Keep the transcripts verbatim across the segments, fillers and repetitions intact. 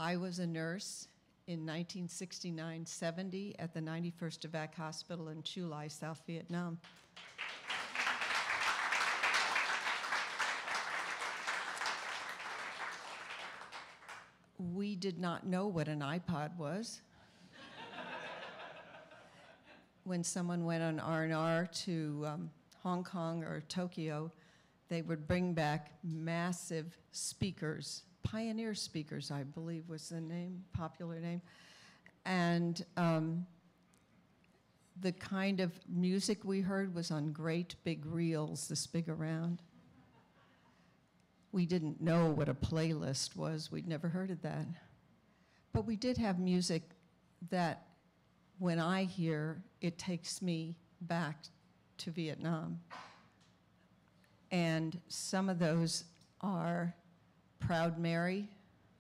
I was a nurse in nineteen sixty-nine seventy at the ninety-first Evac Hospital in Chu Lai, South Vietnam. We did not know what an iPod was. When someone went on R and R to um, Hong Kong or Tokyo, they would bring back massive speakers, Pioneer speakers, I believe was the name, popular name. And um, the kind of music we heard was on great big reels, this big around. We didn't know what a playlist was. We'd never heard of that. But we did have music that when I hear, it takes me back to Vietnam. And some of those are Proud Mary,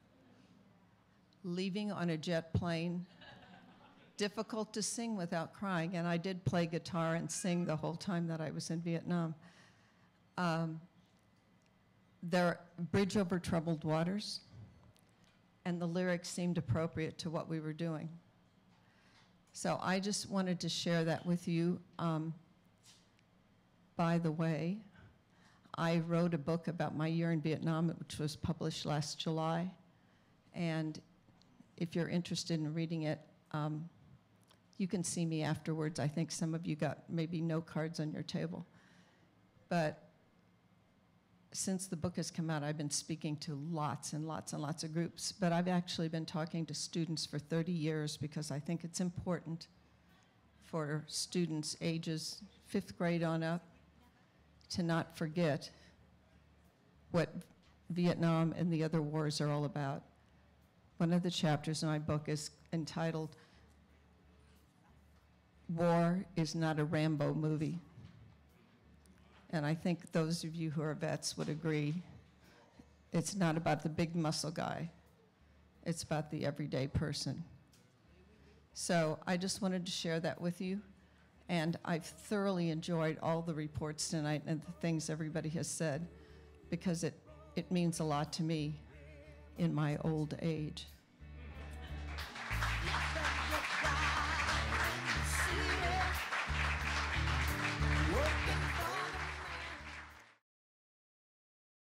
Leaving on a Jet Plane, difficult to sing without crying, and I did play guitar and sing the whole time that I was in Vietnam. Um, there, Bridge Over Troubled Waters, and the lyrics seemed appropriate to what we were doing. So I just wanted to share that with you. Um, by the way, I wrote a book about my year in Vietnam, which was published last July. And if you're interested in reading it, um, you can see me afterwards. I think some of you got maybe note cards on your table. But since the book has come out, I've been speaking to lots and lots and lots of groups. But I've actually been talking to students for thirty years because I think it's important for students ages fifth grade on up to not forget what Vietnam and the other wars are all about. One of the chapters in my book is entitled, War is Not a Rambo Movie. And I think those of you who are vets would agree, it's not about the big muscle guy. It's about the everyday person. So I just wanted to share that with you. And I've thoroughly enjoyed all the reports tonight and the things everybody has said, because it, it means a lot to me in my old age.